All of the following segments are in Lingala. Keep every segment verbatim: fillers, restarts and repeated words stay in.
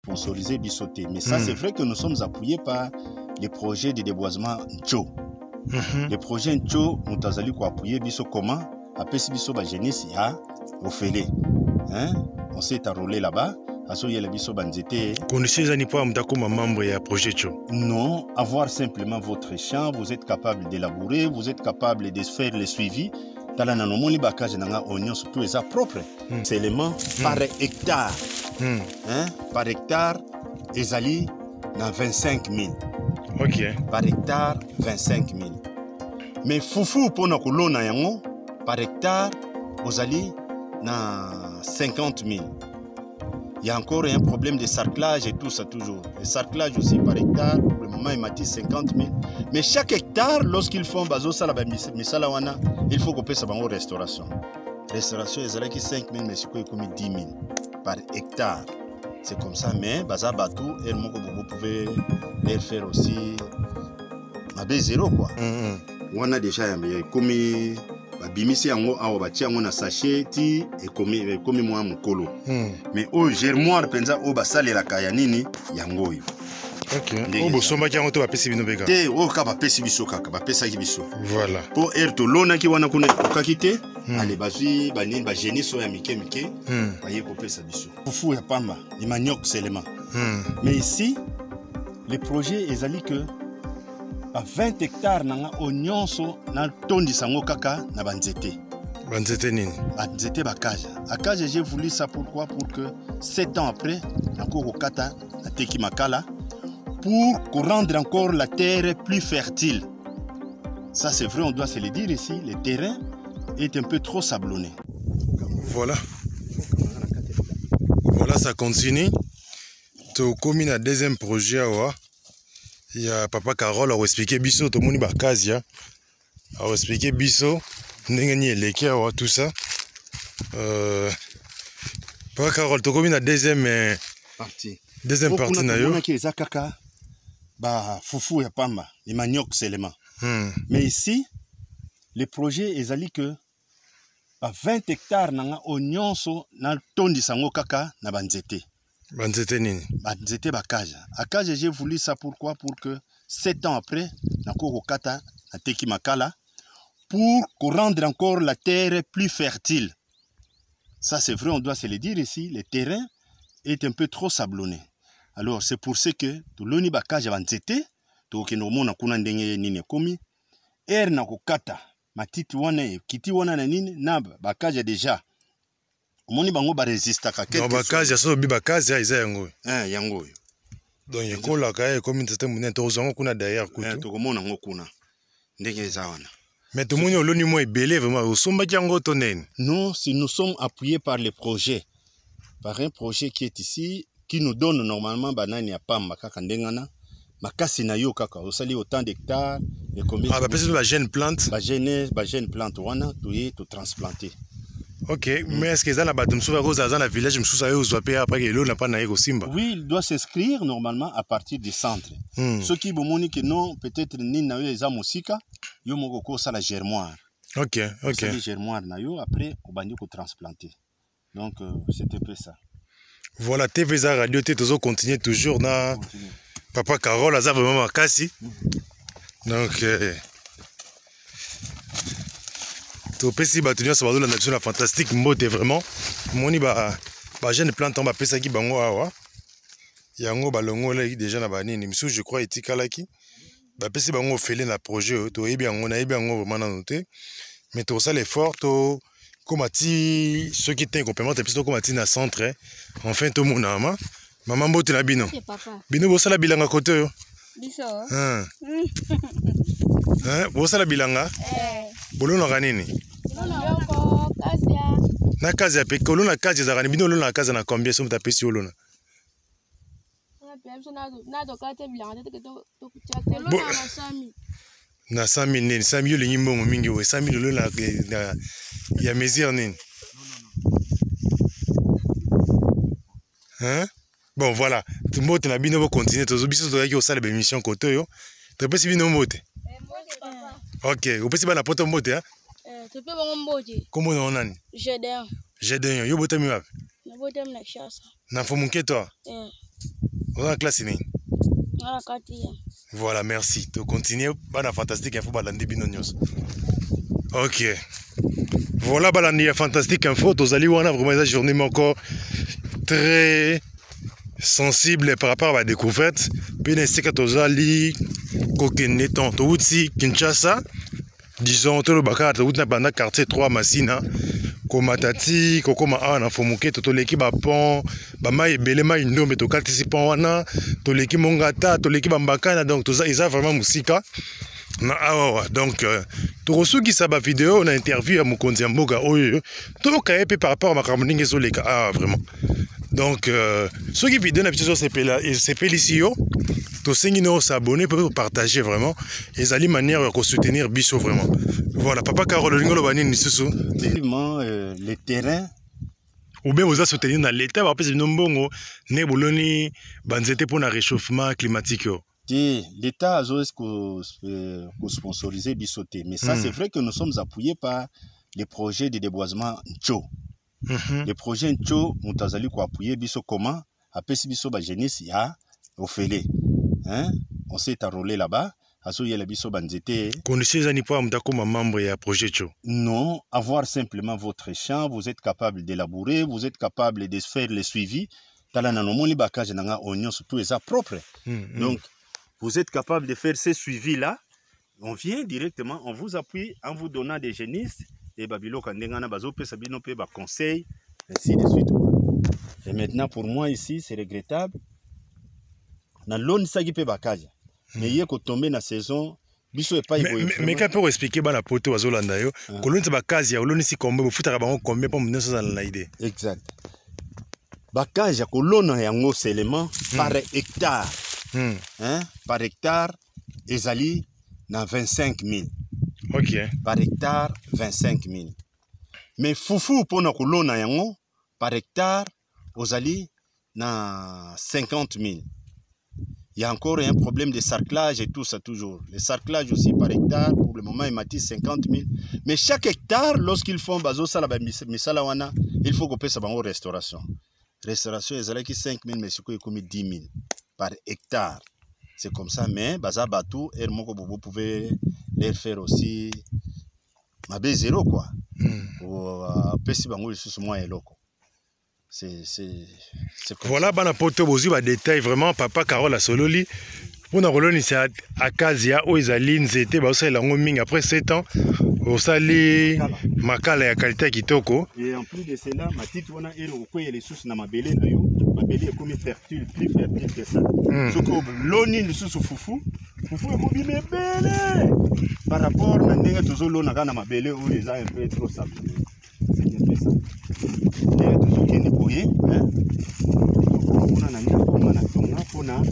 sponsorisé Bissoté. Mais ça, mm. c'est vrai que nous sommes appuyés par les projets de déboisement Ncho. Mm-hmm. Les projets Ncho, nous avons appuyé Bisso comment? Après, si Bisso va génie, il y a Ophélie. Hein? On s'est enrôlé là-bas. Non, avoir simplement votre champ, vous êtes capable d'élaborer, vous êtes capable de faire le suivi. Surtout les propres. C'est élément par hectare. Mm. Hein? Par hectare, ils dans vingt-cinq mille. Ok. Par hectare, vingt-cinq mille. Mais foufou pour nous colons par hectare, vous allez dans cinquante mille. Il y a encore un problème de sarclage et tout ça toujours. Le sarclage aussi par hectare, pour le moment il m'a dit cinquante mille. Mais chaque hectare, lorsqu'ils font bazo salaba misalawana, il faut qu'on paye ça en restauration. Restauration, ils allaient qui cinq mille, mais c'est quoi comme dix mille par hectare. C'est comme ça, mais baza batou, et vous pouvez les faire aussi à B zéro quoi. On a déjà comme bimisi yango awa batia yango na sachet ti ekomi ekomi mwa mukolo. Mm. Mais au germoire penza o basalela kaya nini yango yo. OK. O bosomba ki yango to bapesi bino beka. Te o ka bapesi biso kaka bapesa ki biso. Voilà. Po erto lona ki wana kuna kokaki te. Mm. Ale bazui banini ba génie so ya mike mike. Mm. Baye kopesa biso. Fufu ya pamba, ni manioc seulement. Mm. Mais ici les projets ezali que à vingt hectares nanga onyonso na tondi sango kaka na banzete. Banzete nini? Banzete bakaja. Akaja j'ai voulu ça pourquoi pour que sept ans après nako kata na teki makala pour rendre encore la terre plus fertile. Ça c'est vrai, on doit se le dire ici, le terrain est un peu trop sablonné. Voilà. Voilà, ça continue. To komi na deuxième projet wa. Il y a Papa Carole a expliqué biso to moni bakazia a expliqué biso ndengeni eleke wa tout ça. Euh Papa Carole to komi na deuxième partie. Deuxième partie na yo. Qui eza kaka ba fufu ya pamba, les manioc seulement. Hmm. Mais ici les projets ezali que à vingt hectares nanga onyonso na tondi sango kaka na banzete. Banzete nini? Banzete bakaja. Akaja j'ai voulu ça pourquoi pour que sept ans après nako kata na teki makala pour rendre encore la terre plus fertile. Ça c'est vrai, on doit se le dire ici, le terrain est un peu trop sablonné. Alors c'est pour ça que tuloni bakaja banzete to kenomona kuna ndenge nini komi er nako kata matiti wana kiti wana na nini na bakaja déjà. Moni bango ba resista ka quelque. Non bakaja so bi bakaja iza yango. Eh yango. Donc yekola ka comme tete munene to zongo kuna derrière kutu. Eh to komona ngo kuna. Ndenge za wana. Mais tout le monde oloni mo ebele vraiment osomba yango to nene. Non, si nous sommes appuyés par les projets. Par un projet qui est ici qui nous donne normalement banani ya pamba kaka ndengana. Makasi na yo kaka osali autant d'hectares et combien. Ah bah peut-être la jeune plante. Ba jeune ba jeune plante wana to y to transplanter. Ok, mm. Mais est-ce que ça là-bas, tu dans le village, après que l'eau n'a pas naïe au Simba? Oui, il doit s'inscrire normalement à partir du centre. Mm. Ceux qui vont que non, peut-être ni na les amusika, yo moko ça la germoire. Ok, ok. La germoire na yo après au banyo ko transplanter. Donc euh, c'était peu ça. Voilà, T V Z Radio T toujours continuer toujours na continue. Papa Carole a vraiment makasi. Mm. Donc euh, to pesi ba tenir sur la nature fantastique mode vraiment moni ba ba jeune plante ba pesa ki bango awa yango ba longo la déjà na ba nini misu je crois etikalaki ba pesi bango fele na projet to yebi yango na yebi yango vraiment na noter mais to ça l'effort to komati ceux qui t'en complément et puis to komati na centre enfin to monama maman mbote na bino bino bo sala bilanga côté yo biso hein hein bo sala bilanga eh bolo na nini na kazi ya peke olona kazi za kanibino olona na kazi na combien so mtapesi olona na cent mille nini cent mille lingi mbongo mingi we cent mille olona ya mesure nini hein bon voilà mbote na bino bo continuer tozo biso to yaki osala be mission koto yo topesi bino mbote ok opesi bana poto mbote hein. Tu peux bon mbote. Comment on a J'ai d'un. J'ai d'un. Yo botem wapi? Na botem na chasa. Na fomunke toi? Eh. On a la classe nini? À la quatrième. Voilà, merci. Tu continues. Bana fantastique info balandi binonyos. Ok. Voilà balandi fantastique info. Tozali wana vraiment la journée encore très sensible par rapport à la découverte. Puis c'est que tozali kokene ton touti Kinshasa. Disons tout le bakar touti na banda quartier trois Masina. Komatati kokoma ana fomuke to leki ba pont ba mai belema indo mais to katisi pont wana to leki mongata to leki bambakana donc tout ça ils a vraiment musika na awa donc to resuki sa ba vidéo on a interview à Mokonzi Mboga oyo to ka épé par rapport à makamninge so leka ah vraiment donc ceux qui vidéo na biso c'est pela et c'est félicio to sengi no s'abonner pour partager vraiment et ali manière de soutenir biso vraiment. Voilà, papa Carole Lingolo Banini Susu. Effectivement, euh, le terrain. Ou bien vous avez soutenu dans l'État, parce que nous ne boloni banzete pour le réchauffement climatique. L'État a sponsorisé Bissoté. Mais ça, mm. c'est vrai que nous sommes appuyés par les projets de déboisement Ncho. Mm -hmm. Les projets Ncho, nous avons appuyé Bisso comment? Après, si Bisso ba jeunesse, il y a au Félé. Hein? On s'est enrôlé là-bas. Non, avoir simplement votre champ, vous êtes capable d'élaborer, vous êtes capable de faire le suivi. Propre. Donc, vous êtes capable de faire ce suivi-là. On vient directement, on vous appuie en vous donnant des génistes et Babilo Kandengana Bazope Sabino Pe conseil, ainsi de suite. Et maintenant, pour moi ici, c'est regrettable. Dans l'on sagi pe bakaja. Mais hier qu'on tombe dans la saison, biso est pas évolué. Mais quand pour expliquer ba la poto azolanda yo, koloni ba kazi ya oloni si kombe bo futaka bango kombe pour mneso za na idée. Exact. Bakaja kolona yango seulement par hectare. Hein? Par hectare ezali na vingt-cinq mille. OK. Par hectare vingt-cinq mille. Mais fufu pona kolona yango par hectare ozali na cinquante mille. Il y a encore un problème de sarclage et tout ça toujours. Le sarclage aussi par hectare, pour le moment, il m'a dit cinquante mille. Mais chaque hectare, lorsqu'ils font bazo salaba misalawana, il faut qu'on paye ça en restauration. Restauration, ils allaient qui cinq mille, mais c'est quoi, comme dix mille par hectare. C'est comme ça, mais baza batou, et vous pouvez les faire aussi. Ma B zéro quoi. Ou pesi bango sous moins et loco. C'est voilà, bana poto bozu ba détail vraiment papa Carole a sololi. On a reloni c'est à Kazia où ils allaient nzete ba osala ngo mingi après sept ans osali makala ya qualité kitoko. Et en plus de cela, ma petite wana et le koye les sources na mabele na yo, mabele est comme fertile, plus fertile que ça. Soko loni les sources fufu, fufu est comme bébé. Par rapport na ndenge tozo lona kana mabele où les a un peu trop sable. C'est un peu ça. Et toujours qui est bouillé, hein. On a nani on a tonga on a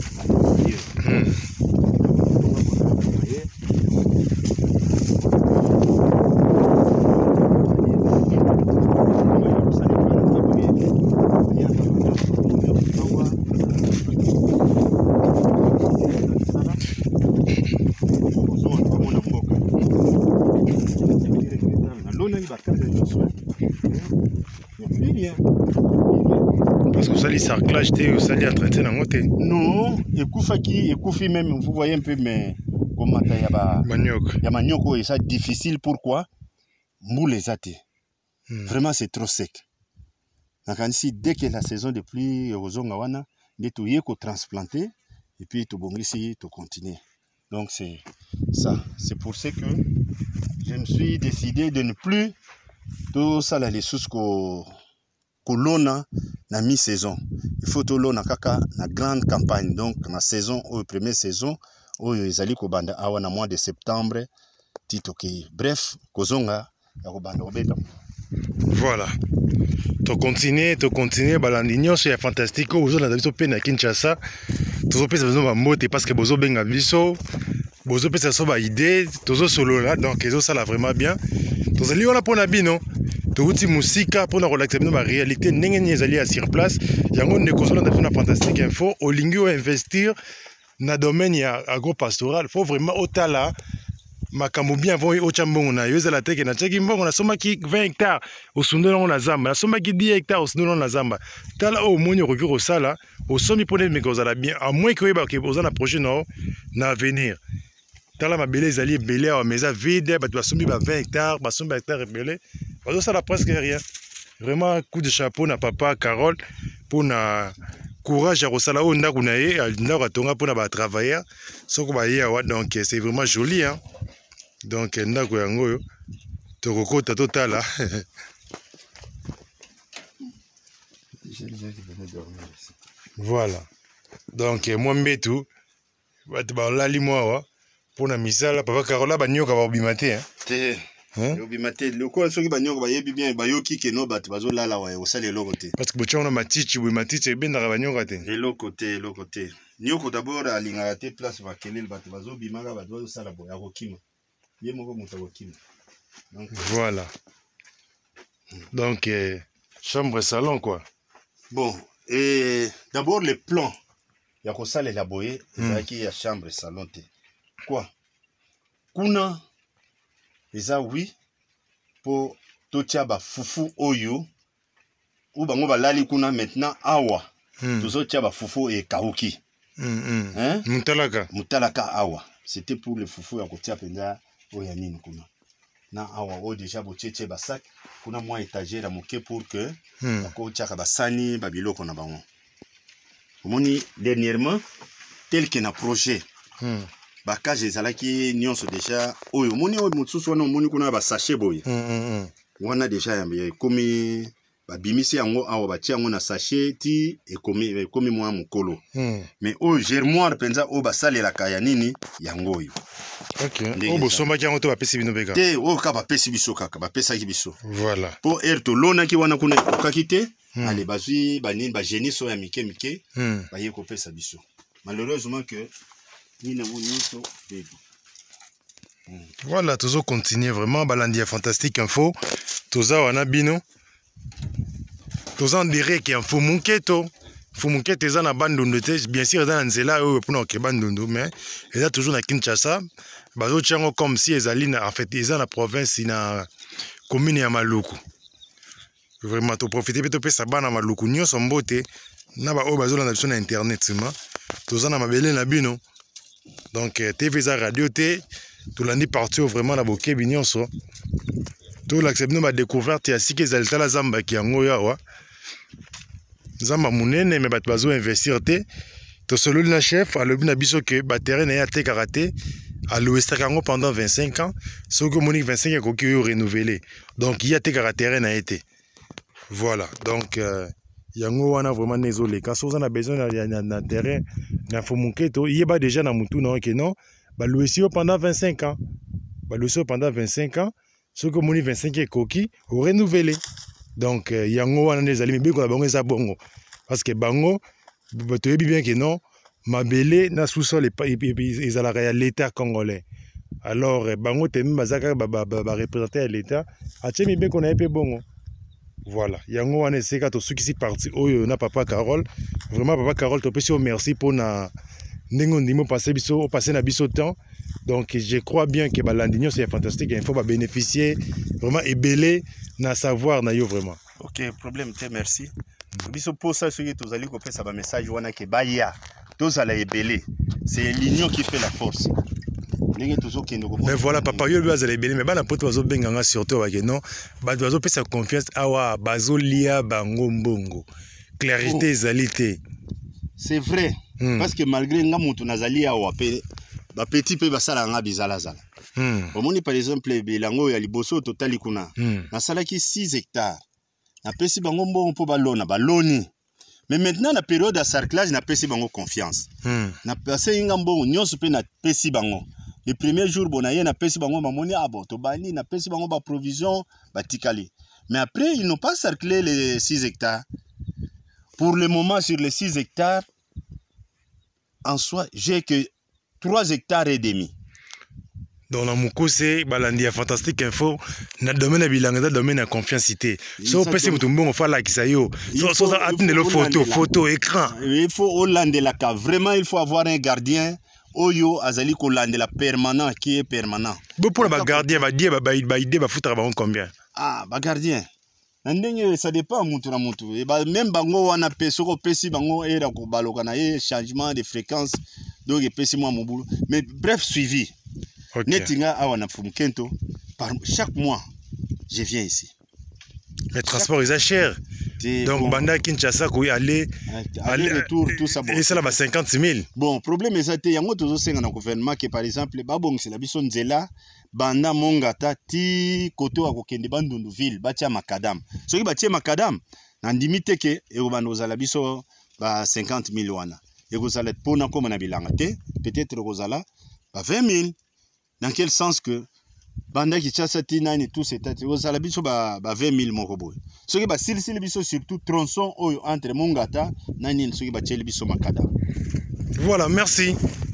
parce que vous allez sarclage, vous allez traiter dans votre. Non, et Koufaki, et Koufi même, vous voyez un peu, mais comment il y a manioc. Il y a manioc, et ça difficile, pourquoi? Moule les athées. Vraiment, c'est trop sec. Donc, ici, dès que la saison de pluie, aux Ongawana, il faut transplanter, et puis tu bon ici, tu continuer. Donc, c'est ça. C'est pour ça que je me suis décidé de ne plus tout ça, les sous que l'on a na mi-saison. Il faut que l'on a na grande campagne. Donc, la saison, la première saison, où ils allaient au banda à na mois de septembre, titoki. Bref, kozonga ya au banda obeta. Voilà. Tu continues, tu continues, balandinho, c'est fantastique. Vous avez d'habitude peine à Kinshasa. Tu as besoin de moto parce que vous avez besoin de biso. Vous avez besoin de idée. Tu as solo là, donc ça là vraiment bien. Tu as lié là pour la bino. Tu as musique pour la relaxer la réalité. N'engagez allez à sur place. Il y a un des causes de fantastique info. Au lingo investir dans le domaine agropastoral. Il faut vraiment au là. makambo bien avant ocha mbongo na yo ezala teke na cheki mbongo na somaki vingt hectares osundo longo na zamba na somaki dix hectares osundo longo na zamba tala o moni okoki kosala osomi mpona meke ozala bien à moins que oyeba ke oza na projet na na avenir tala mabele ezali ebele awa mais eza vide bato basombi ba vingt hectares basombi ba hectares ebele bazosala presque rien vraiment coup de chapeau na papa Carole mpona courage à kosala o ndako na ye ndako atonga mpona batravailleur soko baye awa donc c'est vraiment joli hein. Donc ndako yango oyo tokokota totala voilà donc moi mbetu bato balali mwa awa mpona misala papa Carola banyoka babima te te obima te lokola soki banyoka bayebi bien bayoki keno bato bazolala wa osala eloko te parce que botiango na matiti boye matiti ebendaka banyoka te eloko te eloko te nyoko d'abord alingaka te place bakeleli bato bazobimaka bato bazosala boye akokima ye moko moto akokima voilà donc euh, chambre salon quoi bon et d'abord le plan ya kosalela boye ezalaki ya chambre salon te quoi kuna eza oui po totia bafufu oyo ou bango balali kuna maintenant awa mm. tozotia bafufu ekauki mm, mm. hein? mutalaka mutalaka awa c'était pour le fufu ya kotia penza oya nini kuna na awa o déjà botiete basak kuna mwa étagère moke pour que mm. bakotiaka basani babiloko na bango omoni dernièrement tel que na projet mm. bakage ezalaki nyonso déjà oyo omoni oyo mosusu wana omoni kuna basachet boye mm, mm, mm. wana déjà ekomi babimisi yango awa batia yango na sachet ti ekomi ekomi mwa mokolo mm. mais oyo germoire mpenza oyo basalelaka ya nini yango oyo okay. oyo bosombaki yango to bapesi bino beka te oyo kaka bapesi biso kaka bapesaki biso voilà mpo ere tolonaki wana kuna ekokaki te mm. ale bazwi banini bagenise oyo ya mike mike mm. baye kopesa biso malheureusement que nini yango nyonso bebi mm. voilà tozo continuer vraiment balandi ya fantastique info toza wana bino toza en direct ya info munketo Fumunkete eza na bandundu te bien sûr eza na nzela oyo mpona okeba ndundu mais eza toujours na Kinshasa bazotiango comme si ezali na en fait eza na province na commune ya Maluku vraiment toprofite mpe topesa bana Maluku nyonso mbote na baoyo bazolanda biso na internet ma toza na mabele na bino donc T V eza radio te tolandi partout vraiment na bokebi nyonso tolakisa bino badécouverte ya sika ezali tala zambaki yango oyo awa zamba munene me bato bazo investir te to sololi na chef alobi na biso ke ba terrain na ya te karaté à l'ouest kango pendant vingt-cinq ans ce que Monique vingt-cinq ans koki yo renouveler donc il y a te karaté na été voilà donc euh, yango wana vraiment désolé quand on a besoin na, na terrain na Fumuketo il y a déjà na mutu na que non ba louer pendant vingt-cinq ans ba louer pendant vingt-cinq ans ce que Monique vingt-cinq ans koki au renouveler. Donc, il y a un peu de bongo parce que bango, tu sais bien que non, ma belle na sous-sol ils à l'État congolais. Alors, bango t'es même bazaka représenter l'État. A tu bien qu'on a un peu bongo. Voilà. Il y a un peu c'est quand ceux qui sont partis, oh na papa Carole, vraiment papa Carole, te peux merci pour na n'engon dimo passer biso passer na biso temps. Donc, je crois bien que Balandinho c'est fantastique. Il faut bénéficier vraiment et belé na savoir na yo vraiment. Ok, problème te merci. Biso pour ça ce que tu allez copier ça ba message wana ke baya. Tous allez belé. C'est l'union qui fait la force. Mais voilà papa yo bazali belé mais bana poto bazo benganga surtout ba ke non ba bazo pesa confiance awa bazo lia bango mbongo. Clarité ezalité. C'est vrai mm. Parce que malgré nga mutu nazali awa pe ba petit pe basala nga bizala zala. Mm. Omoni par exemple bilango ya liboso totali kuna. Mm. Na salaki six hectares. Na pesi bango mbongo po balona baloni. Mais maintenant na période de cerclage na pesi bango confiance. Mm. Na pesi nga mbongo nyonso pe na pesi bango. Le premier jour bonaye na pesi bango mamoni ah bon to bani na pesi bango ba provision ba tikali. Mais après ils n'ont pas cerclé les six hectares. Pour le moment sur les six hectares en soi, j'ai que trois hectares et demi. Dans la Mukose, balandi ya fantastique info, na domaine ya bilanga, na domaine ya confiance. So pesi mutumbo on fait la kisayo. So so atteindre le photo, photo écran. Il faut Hollande la cave. Vraiment il faut avoir un gardien. oyo azali kolandela permanent qui est permanent. Bon pour le gardien va dire bah bah idée va foutre avant combien? Ah bah gardien. Ça dépend mutu na mutu. Et bah même bango wana pesoko pesi bango era ko baloka na ye changement de fréquence donc pesi moi mon boulot. Mais bref suivi. Okay. Netinga awana fumkento par chaque mois je viens ici. Mais transport est cher. Donc bon. Banda Kinshasa ko aller aller retour tout ça bon. Et ça là va cinquante mille. Bon problème ezate yango tozo senga na gouvernement que par exemple ba bon c'est la biso nzela banda mongata ti koto wa kokende bandundu ville batia makadam. Soki batia makadam na ndimite ke e obanda ozala biso ba cinquante mille wana. Et vous allez pour na comme na bilanga te peut-être kozala ba vingt mille. Dans quel sens que banda ki tchasa ti nani tout c'est ozala biso ba ba vingt mille moko boy. Soki ba silsili biso surtout tronçon oyo entre mongata nani soki ba tcheli biso makadam. Voilà, merci.